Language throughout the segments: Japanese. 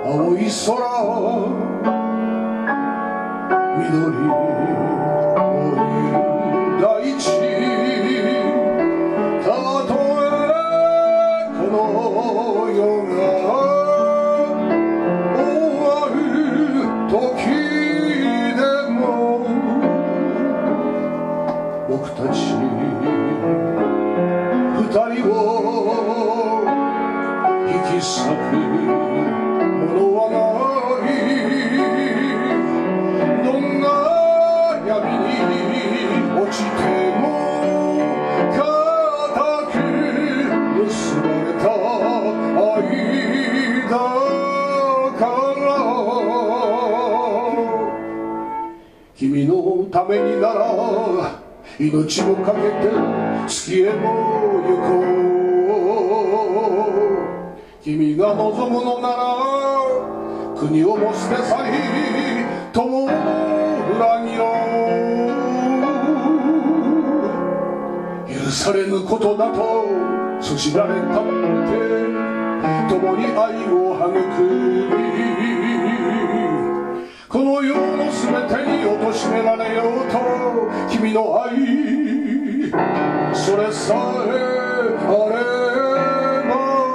青い空緑の大地たとえこの世が終わる時でも僕たち二人を引き裂くものはないどんな闇に落ちても固く結ばれた愛だから君のためになら命をかけて月へも行こう君が望むのなら国をも捨て去り友を裏切ろう許されぬことだとそしられたって共に愛を育みこの世のすべてに貶しめられようと君の愛それさえあれば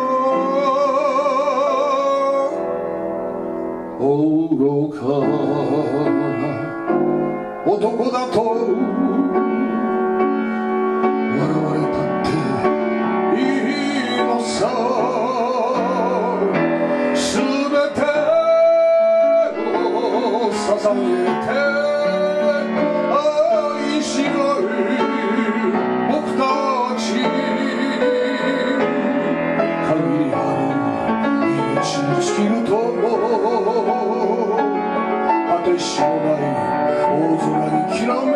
愚かな男だと笑われたっていいのさすべてを捧げて愛し合う僕たち限りある命に尽きると果てしもない大空にきらめ